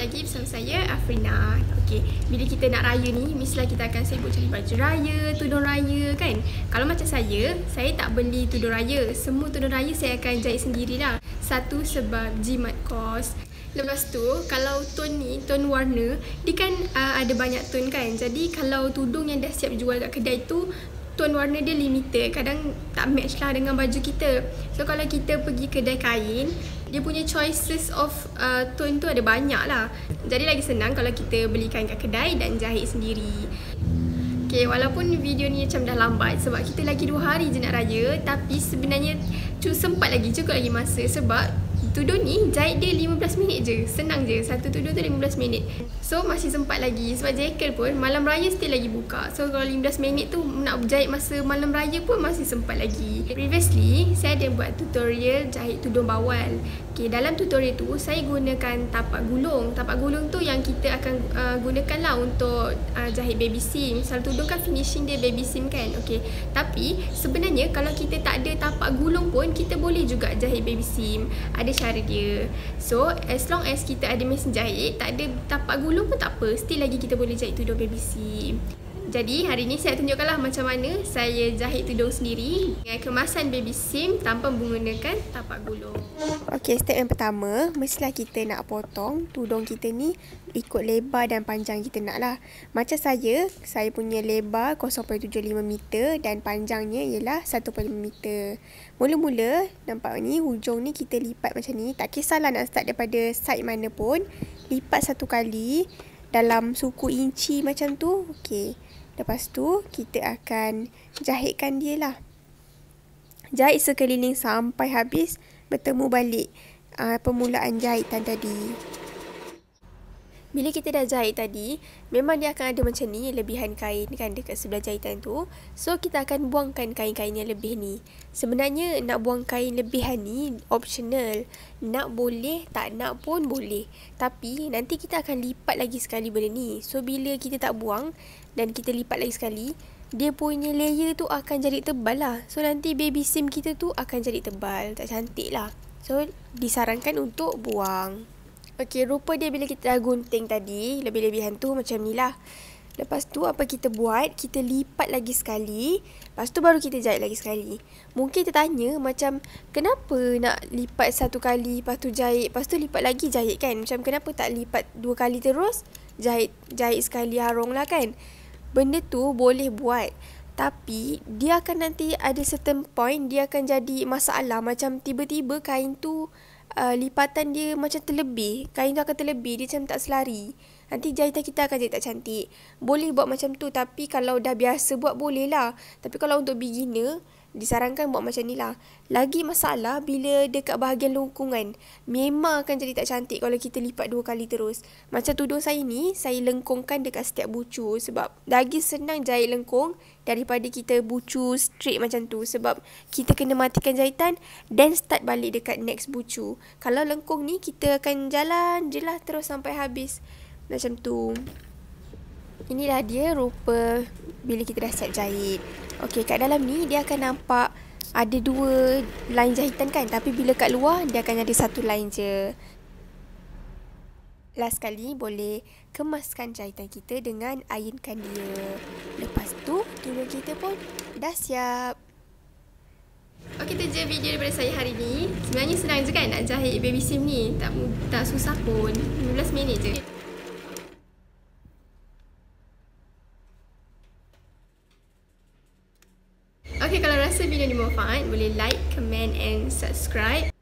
lagi bersama saya, Afrina. Okey, bila kita nak raya ni, mestilah kita akan sibuk cari baju raya, tudung raya kan. Kalau macam saya tak beli tudung raya. Semua tudung raya saya akan jahit sendirilah. Satu, sebab jimat kos. Lepas tu, kalau tone ni, tone warna, dia kan ada banyak tone kan. Jadi kalau tudung yang dah siap jual kat kedai tu, tone warna dia limited. Kadang tak match lah dengan baju kita. So kalau kita pergi kedai kain, dia punya choices of tone tu ada banyak lah. Jadi lagi senang kalau kita beli kain kat kedai dan jahit sendiri. Okay, walaupun video ni macam dah lambat sebab kita lagi 2 hari je nak raya, tapi sebenarnya sempat lagi, cukup lagi masa sebab tudung ni jahit dia 15 minit je. Senang je, satu tudung tu 15 minit. So masih sempat lagi sebab Jekyll pun malam raya still lagi buka. So kalau 15 minit tu nak jahit masa malam raya pun masih sempat lagi. Previously saya ada buat tutorial jahit tudung bawal. Okay, dalam tutorial tu saya gunakan tapak gulung. Tapak gulung tu yang kita akan gunakan lah untuk jahit baby seam. Misal tudung kan finishing dia baby seam kan. Okay, tapi sebenarnya kalau kita tak ada tapak gulung pun kita boleh juga jahit baby seam. Ada cara dia. So as long as kita ada mesin jahit, tak ada tapak gulung pun tak apa, still lagi kita boleh jahit tudung baby seam. Jadi hari ni saya tunjukkanlah macam mana saya jahit tudung sendiri dengan kemasan baby seam tanpa menggunakan tapak gulung. Okey, step yang pertama, mestilah kita nak potong tudung kita ni ikut lebar dan panjang kita nak lah. Macam saya punya lebar 0.75 meter dan panjangnya ialah 1.5 meter. Mula-mula nampak ni, hujung ni kita lipat macam ni. Tak kisahlah nak start daripada side mana pun, lipat satu kali dalam suku inci macam tu. Okey, lepas tu kita akan jahitkan dia lah. Jahit sekeliling sampai habis, bertemu balik permulaan jahitan tadi. Bila kita dah jahit tadi, memang dia akan ada macam ni lebihan kain kan dekat sebelah jahitan tu. So kita akan buangkan kain-kain yang lebih ni. Sebenarnya nak buang kain lebihan ni optional. Nak boleh, tak nak pun boleh. Tapi nanti kita akan lipat lagi sekali benda ni. So bila kita tak buang dan kita lipat lagi sekali, dia punya layer tu akan jadi tebal lah. So nanti baby seam kita tu akan jadi tebal, tak cantik lah. So disarankan untuk buang. Okey, rupa dia bila kita dah gunting tadi, lebih-lebihan tu macam ni lah. Lepas tu apa kita buat? Kita lipat lagi sekali. Lepas tu baru kita jahit lagi sekali. Mungkin kita tanya macam, kenapa nak lipat satu kali, lepas tu jahit, lepas tu lipat lagi jahit kan? Macam kenapa tak lipat 2 kali terus, jahit sekali harung lah kan? Benda tu boleh buat. Tapi dia akan nanti ada certain point, dia akan jadi masalah. Macam tiba-tiba kain tu lipatan dia macam terlebih. Kain tu akan terlebih, dia macam tak selari. Nanti jahitan kita akan jadi tak cantik. Boleh buat macam tu, tapi kalau dah biasa buat boleh lah. Tapi kalau untuk beginner, disarankan buat macam ni lah. Lagi masalah bila dekat bahagian lengkungan, memang akan jadi tak cantik kalau kita lipat 2 kali terus. Macam tudung saya ni, saya lengkungkan dekat setiap bucu. Sebab lagi senang jahit lengkung daripada kita bucu straight macam tu. Sebab kita kena matikan jahitan dan start balik dekat next bucu. Kalau lengkung ni, kita akan jalan je lah terus sampai habis. Macam tu. Inilah dia rupa bila kita dah siap jahit. Okey, kat dalam ni dia akan nampak ada 2 line jahitan kan. Tapi bila kat luar, dia akan ada 1 line je. Last kali boleh kemaskan jahitan kita dengan ironkan dia. Lepas tu, tudung kita pun dah siap. Okey, itu je video daripada saya hari ni. Sebenarnya senang je kan nak jahit baby seam ni. Tak susah pun. 15 minit je. Okay, kalau rasa video ni bermanfaat, boleh like, comment and subscribe.